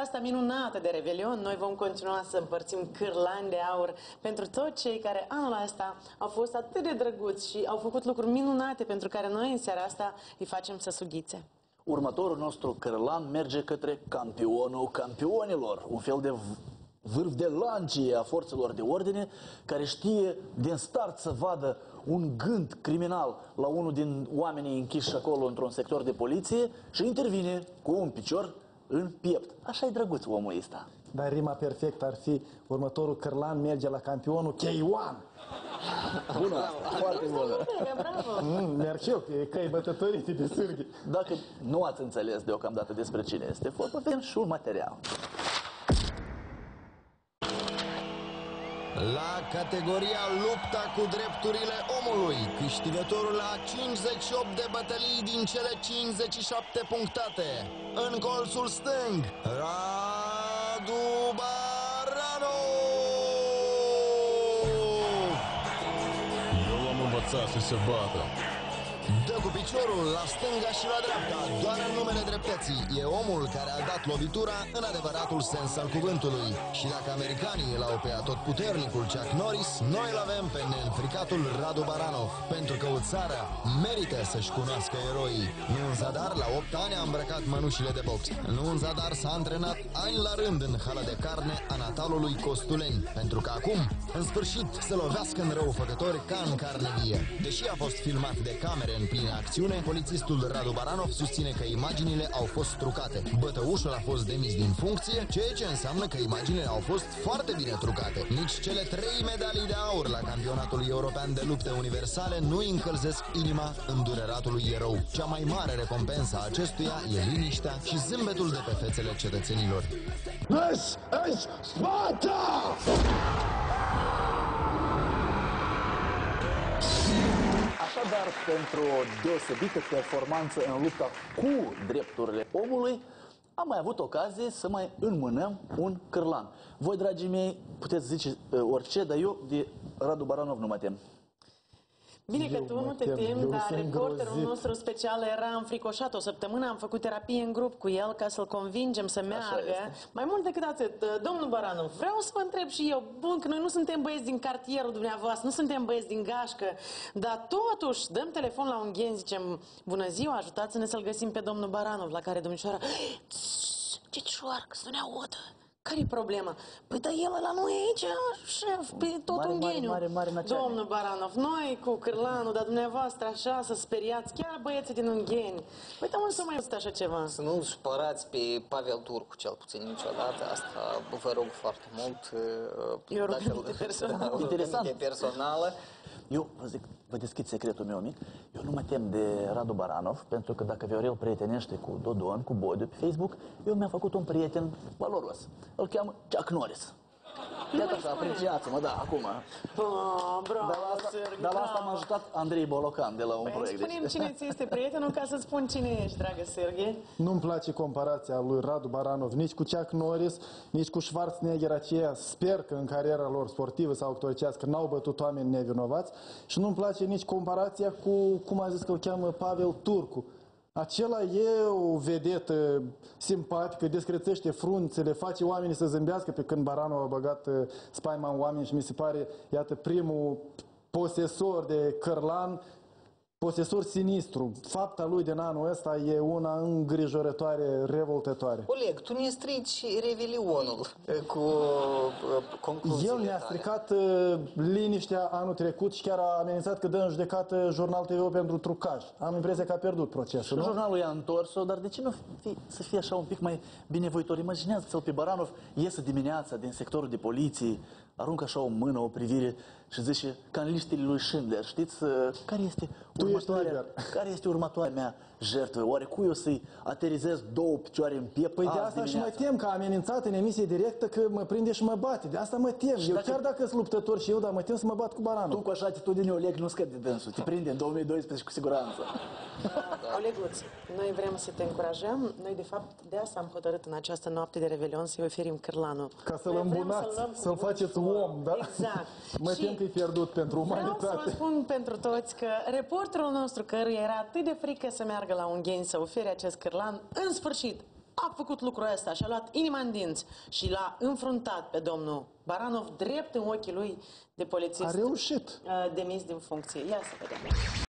asta minunată de Revelion, noi vom continua să împărțim cârlani de aur pentru toți cei care anul ăsta au fost atât de drăguți și au făcut lucruri minunate pentru care noi în seara asta îi facem să sughițe. Următorul nostru cârlan merge către campionul campionilor, un fel de vârf de lancie a forțelor de ordine, care știe din start să vadă un gând criminal la unul din oamenii închiși acolo într-un sector de poliție și intervine cu un picior în piept. Așa e drăguț omul ăsta. Dar rima perfectă ar fi: următorul cârlan merge la campionul K1. Bună, foarte bună. Merg și eu pe căi bătătorite de sârghi. Dacă nu ați înțeles deocamdată despre cine este vorba, avem și un material. La categoria lupta cu drepturile omului, câștigătorul a 58 de bătălii din cele 57 punctate. În colțul stâng, Radu Baranov! Eu l-am învățat să se bată. Dă cu piciorul la stânga și la dreapta, doar în numele dreptății. E omul care a dat lovitura în adevăratul sens al cuvântului. Și dacă americanii l-au pe atotputernicul Chuck Norris, noi îl avem pe neînfricatul Radu Baranov. Pentru că o țară merită să-și cunoască eroii. Nu în zadar, la 8 ani a îmbrăcat mănușile de box. Nu în zadar s-a antrenat ani la rând în hală de carne a natalului Costuleni. Pentru că acum, în sfârșit, să lovească în răufăcători ca în carne vie. Deși a fost filmat de camere în plină acțiune, polițistul Radu Baranov susține că imaginile au fost trucate. Bătăușul a fost demis din funcție, ceea ce înseamnă că imaginile au fost foarte bine trucate. Nici cele 3 medalii de aur la campionatul european de lupte universale nu încălzesc inima îndureratului erou. Cea mai mare recompensă a acestuia e liniștea și zâmbetul de pe fețele cetățenilor. This is Sparta! Așadar, pentru o deosebită performanță în lupta cu drepturile omului, am mai avut ocazie să mai înmânăm un cârlan. Voi, dragii mei, puteți zice orice, dar eu de Radu Baranov nu mă tem. Bine că tu nu te temi, dar reporterul nostru special era înfricoșat. O săptămână am făcut terapie în grup cu el ca să-l convingem să meargă. Mai mult decât atât, domnul Baranov, vreau să vă întreb și eu, bun, că noi nu suntem băieți din cartierul dumneavoastră, nu suntem băieți din gașcă, dar totuși dăm telefon la un ghen, zicem, bună ziua, ajutați-ne să-l găsim pe domnul Baranov, la care domnișoara, ce șoarcă, să ne audă. Care-i problema? Păi da, el ăla nu e aici, șef, pe tot un gheniu. Domnul Baranov, noi cu cârlanul, dar dumneavoastră așa să speriați, chiar băieții din Ungheni. Păi da, unde să mai văzut așa ceva? Să nu supărați pe Pavel Turcu, cel puțin niciodată, asta vă rog foarte mult. E o rugăminte personală. Interesant. Personală. Eu vă zic, vă deschid secretul meu mic. Eu nu mă tem de Radu Baranov, pentru că dacă Viorel prietenește cu Dodon, cu Bodiu pe Facebook, eu mi-am făcut un prieten valoros. Îl cheamă Chuck Norris. Iată așa, apreciați-mă, da, acum. Dar la asta m-a ajutat Andrei Bolocan de la un proiect. Spune-mi cine ți este prietenul ca să spun cine ești, dragă Serghei. Nu-mi place comparația lui Radu Baranov nici cu Chuck Norris, nici cu Schwarzenegger. Aceia sper că în cariera lor sportivă sau actoricească n-au bătut oameni nevinovați. Și nu-mi place nici comparația cu, cum a zis că îl cheamă, Pavel Turcu. Acela e o vedetă simpatică, descrețește frunțele, face oamenii să zâmbească, pe când Baranov a băgat spaima în oameni și mi se pare, iată, primul posesor de cârlan, posesor sinistru. Fapta lui din anul ăsta e una îngrijorătoare, revoltătoare. Oleg, tu ne strici Revelionul cu concluziile El ne-a stricat liniștea anul trecut și chiar a amenințat că dă în judecată Jurnal TV pentru trucaj. Am impresia că a pierdut procesul, nu? Jurnalul i-a întors-o, dar de ce nu să fie așa un pic mai binevoitor? Imaginează-ți-l pe Baranov, iese dimineața din sectorul de poliție, aruncă așa o mână, o privire și zice, ca în listele lui Schindler, știți, care este următoarea mea jertfă? Oare cui o să-i aterizez 2 picioare în piept? Păi de asta și mă tem, că a amenințat în emisie directă că mă prinde și mă bate. De asta mă tem. Eu chiar dacă sunt luptător și eu, dar mă tem să mă bat cu Baranov. Tu cu așa atitudine, Oleg, nu scăpi de dânsul. Te prinde în 2012 cu siguranță. Oleguț, noi vrem să te încurajăm. Noi, de fapt, de asta am hotărât în această noapte de Revelion să-i oferim cârlanul. Ca să-l îmbunați, să-l faceți om, da? Exact. Mă tem că e pierdut pentru umanitate. Vreau să vă spun pentru toți că reporterul nostru, căruia era atât de frică să meargă la Ungheni să ofere acest cârlan, în sfârșit a făcut lucrul ăsta și a luat inima în dinți și l-a înfruntat pe domnul Baranov drept în ochii lui de polițist. A reușit. Demis din funcție. Ia să vedem.